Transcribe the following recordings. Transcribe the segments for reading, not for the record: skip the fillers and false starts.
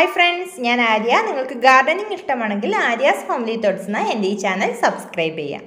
Hi friends, ഞാൻ ആര്യ. നിങ്ങൾക്ക് gardening ഇഷ്ടമാണെങ്കിൽ ആര്യാസ് ഫാമിലി തോട്ട്സ് എന്ന എൻ്റെ ഈ ചാനൽ സബ്സ്ക്രൈബ് ചെയ്യാം.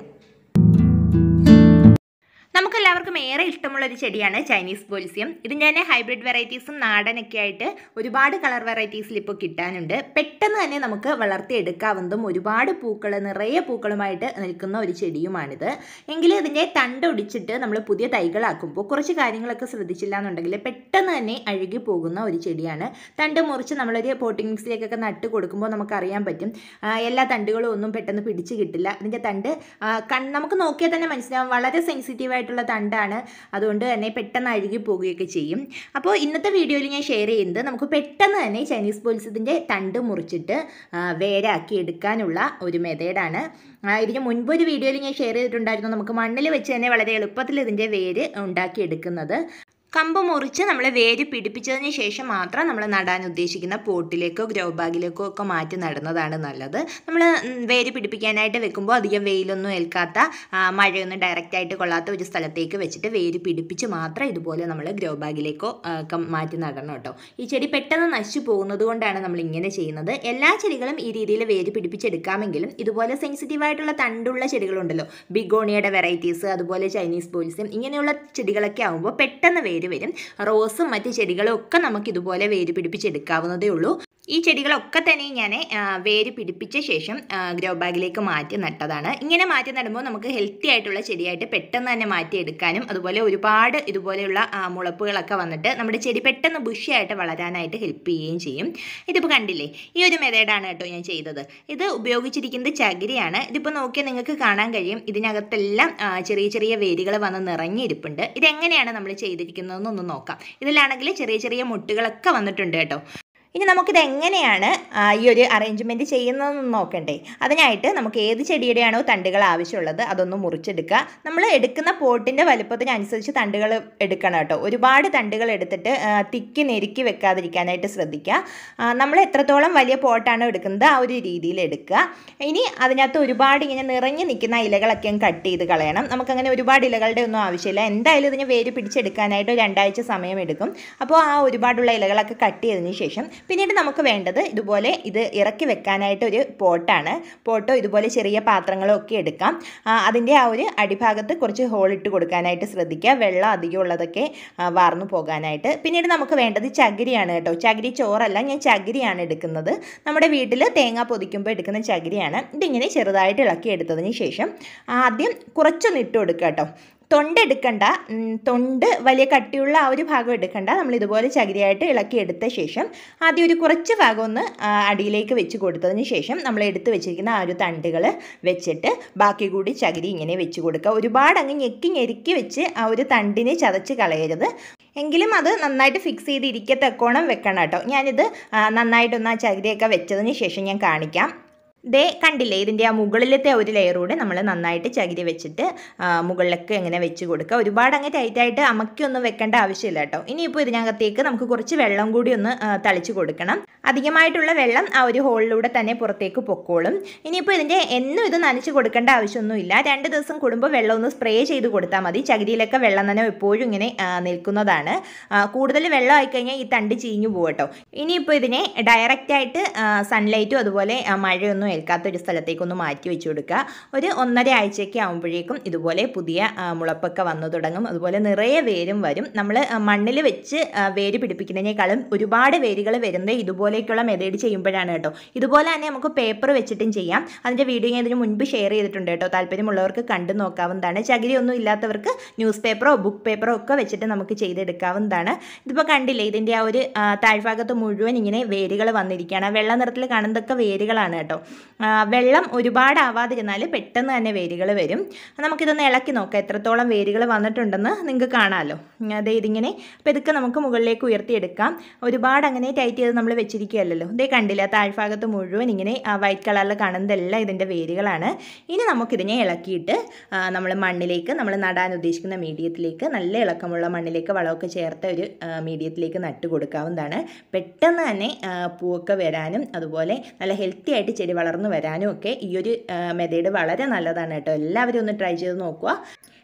നമുക്കെല്ലാവർക്കും ഏറെ ഇഷ്ടമുള്ള ഒരു ചെടിയാണ് ചൈനീസ് ബോൾസിയം. ഇതിൻ്റെ തന്നെ ഹൈബ്രിഡ് വെറൈറ്റീസും നാടനൊക്കെ ആയിട്ട് ഒരുപാട് കളർ വെറൈറ്റീസിൽ ഇപ്പോൾ കിട്ടാനുണ്ട്. പെട്ടെന്ന് തന്നെ നമുക്ക് വളർത്തിയെടുക്കാവുന്നതും ഒരുപാട് പൂക്കൾ, നിറയെ പൂക്കളുമായിട്ട് നിൽക്കുന്ന ഒരു ചെടിയുമാണിത്. എങ്കിലും ഇതിൻ്റെ തണ്ട് ഒടിച്ചിട്ട് നമ്മൾ പുതിയ തൈകളാക്കുമ്പോൾ കുറച്ച് കാര്യങ്ങളൊക്കെ ശ്രദ്ധിച്ചില്ല എന്നുണ്ടെങ്കിൽ പെട്ടെന്ന് തന്നെ അഴുകി പോകുന്ന ഒരു ചെടിയാണ്. തണ്ട് മുറിച്ച് നമ്മളൊരു പോട്ടിംഗ് മിക്സിലേക്കൊക്കെ നട്ട് കൊടുക്കുമ്പോൾ നമുക്കറിയാൻ പറ്റും എല്ലാ തണ്ടുകളും ഒന്നും പെട്ടെന്ന് പിടിച്ച് കിട്ടില്ല. ഇതിൻ്റെ തണ്ട് നമുക്ക് നോക്കിയാൽ തന്നെ മനസ്സിലാവും, വളരെ സെൻസിറ്റീവായിട്ടുള്ള തണ്ടാണ്. അതുകൊണ്ട് തന്നെ പെട്ടെന്ന് അഴുകി പോവുകയൊക്കെ ചെയ്യും. അപ്പോൾ ഇന്നത്തെ വീഡിയോയിൽ ഞാൻ ഷെയർ ചെയ്യുന്നത് നമുക്ക് പെട്ടെന്ന് തന്നെ ചൈനീസ് ബോൾസിൻ്റെ തണ്ട് മുറിച്ചിട്ട് വേരാക്കി എടുക്കാനുള്ള ഒരു മെത്തേഡാണ്. ഇതിന് മുൻപൊരു വീഡിയോയിൽ ഞാൻ ഷെയർ ചെയ്തിട്ടുണ്ടായിരുന്നു, നമുക്ക് മണ്ണിൽ വെച്ച് തന്നെ വളരെ എളുപ്പത്തിൽ ഇതിൻ്റെ വേര് ഉണ്ടാക്കിയെടുക്കുന്നത്. കമ്പ് മുറിച്ച് നമ്മൾ വേര് പിടിപ്പിച്ചതിന് ശേഷം മാത്രം നമ്മൾ നടാൻ ഉദ്ദേശിക്കുന്ന പോട്ടിലേക്കോ ഗ്രോ ബാഗിലേക്കോ ഒക്കെ മാറ്റി നടുന്നതാണ് നല്ലത്. നമ്മൾ വേര് പിടിപ്പിക്കാനായിട്ട് വെക്കുമ്പോൾ അധികം വെയിലൊന്നും ഏൽക്കാത്ത, മഴയൊന്നും ഡയറക്റ്റായിട്ട് കൊള്ളാത്ത ഒരു സ്ഥലത്തേക്ക് വെച്ചിട്ട് വേര് പിടിപ്പിച്ച് മാത്രം ഇതുപോലെ നമ്മൾ ഗ്രോ ബാഗിലേക്കോ മാറ്റി നടണം കേട്ടോ. ഈ ചെടി പെട്ടെന്ന് നശിച്ചു പോകുന്നത് കൊണ്ടാണ് നമ്മൾ ഇങ്ങനെ ചെയ്യുന്നത്. എല്ലാ ചെടികളും ഈ രീതിയിൽ വേര് പിടിപ്പിച്ചെടുക്കാമെങ്കിലും ഇതുപോലെ സെൻസിറ്റീവായിട്ടുള്ള തണ്ടുള്ള ചെടികളുണ്ടല്ലോ, ബിഗോണിയയുടെ വെറൈറ്റീസ്, അതുപോലെ ചൈനീസ് ബോൾസിയം, ഇങ്ങനെയുള്ള ചെടികളൊക്കെ ആകുമ്പോൾ പെട്ടെന്ന് വേര് വരും. റോസും മറ്റ് ചെടികളും ഒക്കെ നമുക്ക് ഇതുപോലെ വേര് പിടിപ്പിച്ചെടുക്കാവുന്നതേ ഉള്ളൂ. ഈ ചെടികളൊക്കെ തന്നെ ഞാൻ വേര് പിടിപ്പിച്ച ശേഷം ഗ്രോ ബാഗിലേക്ക് മാറ്റി നട്ടതാണ്. ഇങ്ങനെ മാറ്റി നടുമ്പോൾ നമുക്ക് ഹെൽത്തി ആയിട്ടുള്ള ചെടിയായിട്ട് പെട്ടെന്ന് തന്നെ മാറ്റിയെടുക്കാനും അതുപോലെ ഒരുപാട് ഇതുപോലെയുള്ള മുളപ്പുകളൊക്കെ വന്നിട്ട് നമ്മുടെ ചെടി പെട്ടെന്ന് ബുഷിയായിട്ട് വളരാനായിട്ട് ഹെൽപ്പ് ചെയ്യുകയും ചെയ്യും. ഇതിപ്പോൾ കണ്ടില്ലേ, ഈ ഒരു മെത്തേഡാണ് കേട്ടോ ഞാൻ ചെയ്തത്. ഇത് ഉപയോഗിച്ചിരിക്കുന്നത് ചകിരിയാണ്. ഇതിപ്പോൾ നോക്കിയാൽ നിങ്ങൾക്ക് കാണാൻ കഴിയും, ഇതിനകത്തെല്ലാം ചെറിയ ചെറിയ വേരുകൾ വന്ന് നിറഞ്ഞിരിപ്പുണ്ട്. ഇതെങ്ങനെയാണ് നമ്മൾ ചെയ്തിരിക്കുന്നതെന്നൊന്ന് നോക്കാം. ഇതിലാണെങ്കിൽ ചെറിയ ചെറിയ മുട്ടുകളൊക്കെ വന്നിട്ടുണ്ട് കേട്ടോ. ഇനി നമുക്കിത് എങ്ങനെയാണ് ഈ ഒരു അറേഞ്ച്മെൻറ്റ് ചെയ്യുന്നതെന്ന് നോക്കണ്ടേ. അതിനായിട്ട് നമുക്ക് ഏത് ചെടിയുടെയാണോ തണ്ടുകൾ ആവശ്യമുള്ളത് അതൊന്ന് മുറിച്ചെടുക്കുക. നമ്മൾ എടുക്കുന്ന പോട്ടിൻ്റെ വലുപ്പത്തിനനുസരിച്ച് തണ്ടുകൾ എടുക്കണം കേട്ടോ. ഒരുപാട് തണ്ടുകൾ എടുത്തിട്ട് തിക്കി നെരുക്കി വെക്കാതിരിക്കാനായിട്ട് ശ്രദ്ധിക്കുക. നമ്മൾ എത്രത്തോളം വലിയ പോട്ടാണോ എടുക്കുന്നത് ആ ഒരു രീതിയിൽ എടുക്കുക. ഇനി അതിനകത്ത് ഒരുപാട് ഇങ്ങനെ നിറഞ്ഞു നിൽക്കുന്ന ഇലകളൊക്കെ കട്ട് ചെയ്ത് കളയണം. നമുക്കങ്ങനെ ഒരുപാട് ഇലകളുടെ ഒന്നും ആവശ്യമില്ല. എന്തായാലും ഇതിന് വേര് പിടിച്ചെടുക്കാനായിട്ട് 2 ആഴ്ച സമയമെടുക്കും. അപ്പോൾ ആ ഒരുപാടുള്ള ഇലകളൊക്കെ കട്ട് ചെയ്തതിന് ശേഷം പിന്നീട് നമുക്ക് വേണ്ടത് ഇതുപോലെ ഇത് ഇറക്കി വെക്കാനായിട്ട് ഒരു പോട്ടാണ്. പോട്ടോ ഇതുപോലെ ചെറിയ പാത്രങ്ങളോ ഒക്കെ എടുക്കാം. അതിൻ്റെ ആ ഒരു അടിഭാഗത്ത് കുറച്ച് ഹോളിട്ട് കൊടുക്കാനായിട്ട് ശ്രദ്ധിക്കുക, വെള്ളം അധികം ഉള്ളതൊക്കെ വാർന്നു പോകാനായിട്ട്. പിന്നീട് നമുക്ക് വേണ്ടത് ചകിരിയാണ് കേട്ടോ. ചകിരി ചോറല്ല, ഞാൻ ചകിരിയാണ് എടുക്കുന്നത്. നമ്മുടെ വീട്ടിൽ തേങ്ങ പൊതിക്കുമ്പോൾ എടുക്കുന്ന ചകിരിയാണ്. ഇതിങ്ങനെ ചെറുതായിട്ട് ഇളക്കി എടുത്തതിന് ശേഷം ആദ്യം കുറച്ചൊന്ന് ഇട്ട് കൊടുക്കുക കേട്ടോ. തൊണ്ട് എടുക്കണ്ട, തൊണ്ട് വലിയ കട്ടിയുള്ള ആ ഒരു ഭാഗം എടുക്കണ്ട. നമ്മൾ ഇതുപോലെ ചകിരിയായിട്ട് ഇളക്കി എടുത്ത ശേഷം ആദ്യം ഒരു കുറച്ച് ഭാഗം ഒന്ന് അടിയിലേക്ക് വെച്ച് കൊടുത്തതിന് ശേഷം നമ്മൾ എടുത്ത് വെച്ചിരിക്കുന്ന ആ ഒരു തണ്ടുകൾ വെച്ചിട്ട് ബാക്കി കൂടി ചകിരി ഇങ്ങനെ വെച്ച് കൊടുക്കുക. ഒരുപാട് അങ്ങ് ഞെരുക്കി വെച്ച് ആ ഒരു തണ്ടിനെ ചതച്ച് കളയരുത്. എങ്കിലും അത് നന്നായിട്ട് ഫിക്സ് ചെയ്ത് ഇരിക്കത്തക്കോണം വെക്കണം കേട്ടോ. ഞാനിത് നന്നായിട്ടൊന്ന് ആ ചകിരിയൊക്കെ വെച്ചതിന് ശേഷം ഞാൻ കാണിക്കാം. ദേ കണ്ടില്ലേ, ഇതിൻ്റെ ആ മുകളിലത്തെ ഒരു ലെയറൂടെ നമ്മൾ നന്നായിട്ട് ചകിരി വെച്ചിട്ട് മുകളിലൊക്കെ ഇങ്ങനെ വെച്ച് കൊടുക്കുക. ഒരുപാട് അങ്ങ് ടൈറ്റായിട്ട് അമക്കിയൊന്നും വെക്കേണ്ട ആവശ്യമില്ല കേട്ടോ. ഇനിയിപ്പോൾ ഇതിനകത്തേക്ക് നമുക്ക് കുറച്ച് വെള്ളം കൂടി ഒന്ന് തളിച്ച് കൊടുക്കണം. അധികമായിട്ടുള്ള വെള്ളം ആ ഒരു ഹോളിലൂടെ തന്നെ പുറത്തേക്ക് പൊക്കോളും. ഇനിയിപ്പോൾ ഇതിൻ്റെ എന്നും ഇത് നനച്ച് കൊടുക്കേണ്ട ആവശ്യമൊന്നുമില്ല. 2 ദിവസം കൂടുമ്പോൾ വെള്ളം ഒന്ന് സ്പ്രേ ചെയ്ത് കൊടുത്താൽ മതി. ചകിരിയിലൊക്കെ വെള്ളം തന്നെ എപ്പോഴും ഇങ്ങനെ നിൽക്കുന്നതാണ്. കൂടുതൽ വെള്ളം ആയിക്കഴിഞ്ഞാൽ ഈ തണ്ട് ചീഞ്ഞു പോകും കേട്ടോ. ഇനിയിപ്പോൾ ഇതിനെ ഡയറക്റ്റായിട്ട് സൺലൈറ്റും അതുപോലെ മഴയൊന്നും ഏൽക്കാത്തൊരു സ്ഥലത്തേക്കൊന്ന് മാറ്റി വെച്ച് കൊടുക്കുക. ഒരു 1.5 ആഴ്ചയൊക്കെ ആകുമ്പോഴേക്കും ഇതുപോലെ പുതിയ മുളപ്പൊക്കെ വന്നു തുടങ്ങും. അതുപോലെ നിറയെ വേരും വരും. നമ്മൾ മണ്ണിൽ വെച്ച് വേര് പിടിപ്പിക്കുന്നതിനേക്കാളും ഒരുപാട് വേരുകൾ വരുന്നത് ഇതുപോലേക്കുള്ള മെത്തേഡ് ചെയ്യുമ്പോഴാണ് കേട്ടോ. ഇതുപോലെ തന്നെ നമുക്ക് പേപ്പർ വെച്ചിട്ടും ചെയ്യാം. അതിൻ്റെ വീഡിയോ ഞാൻ ഇതിന് മുൻപ് ഷെയർ ചെയ്തിട്ടുണ്ട് കേട്ടോ. താല്പര്യമുള്ളവർക്ക് കണ്ടു നോക്കാവുന്നതാണ്. ചകിരി ഒന്നും ഇല്ലാത്തവർക്ക് ന്യൂസ് പേപ്പറോ ബുക്ക് പേപ്പറോ ഒക്കെ വെച്ചിട്ട് നമുക്ക് ചെയ്തെടുക്കാവുന്നതാണ്. ഇതിപ്പോൾ കണ്ടില്ലേ, ഇതിൻ്റെ ആ ഒരു താഴ്ഭാഗത്ത് മുഴുവൻ ഇങ്ങനെ വേരുകൾ വന്നിരിക്കുകയാണ്. വെള്ള നിറത്തിൽ കാണുന്നതൊക്കെ വേരുകളാണ് കേട്ടോ. വെള്ളം ഒരുപാട് ആവാതിരുന്നാൽ പെട്ടെന്ന് തന്നെ വേരുകൾ വരും. നമുക്കിതൊന്ന് ഇളക്കി നോക്കാം എത്രത്തോളം വേരുകൾ വന്നിട്ടുണ്ടെന്ന് നിങ്ങൾക്ക് കാണാമല്ലോ. അതേ ഇതിങ്ങനെ പെതുക്കെ നമുക്ക് മുകളിലേക്ക് ഉയർത്തിയെടുക്കാം. ഒരുപാട് അങ്ങനെ ടൈറ്റ് ചെയ്ത് നമ്മൾ വെച്ചിരിക്കുകയല്ലോ. ഇതേ കണ്ടില്ല, താഴ്ഭാഗത്ത് മുഴുവൻ ഇങ്ങനെ വൈറ്റ് കളറിൽ കാണുന്നതെല്ലാം ഇതിൻ്റെ വേരുകളാണ്. ഇനി നമുക്കിതിനെ ഇളക്കിയിട്ട് നമ്മൾ മണ്ണിലേക്ക്, നമ്മൾ നടാൻ ഉദ്ദേശിക്കുന്ന മീഡിയത്തിലേക്ക്, നല്ല ഇളക്കമുള്ള മണ്ണിലേക്ക് വളമൊക്കെ ചേർത്ത ഒരു മീഡിയത്തിലേക്ക് നട്ട് കൊടുക്കാവുന്നതാണ്. പെട്ടെന്ന് തന്നെ പൂവൊക്കെ വരാനും അതുപോലെ നല്ല ഹെൽത്തി ആയിട്ട് ചെടി വളർന്നു വരാനും ഒക്കെ ഈ ഒരു മെത്തേഡ് വളരെ നല്ലതാണ് കേട്ടോ. എല്ലാവരും ഒന്ന് ട്രൈ ചെയ്ത് നോക്കുക.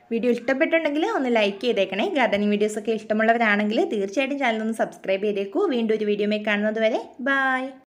വീഡിയോ ഇഷ്ടപ്പെട്ടുണ്ടെങ്കിൽ ഒന്ന് ലൈക്ക് ചെയ്തേക്കണേ. ഗാർഡനിങ് വീഡിയോസൊക്കെ ഇഷ്ടമുള്ളവരാണെങ്കിൽ തീർച്ചയായിട്ടും ചാനൽ ഒന്ന് സബ്സ്ക്രൈബ് ചെയ്തേക്കൂ. വീണ്ടും ഒരു വീഡിയോയിൽ കാണുന്നത് വരെ ബൈ.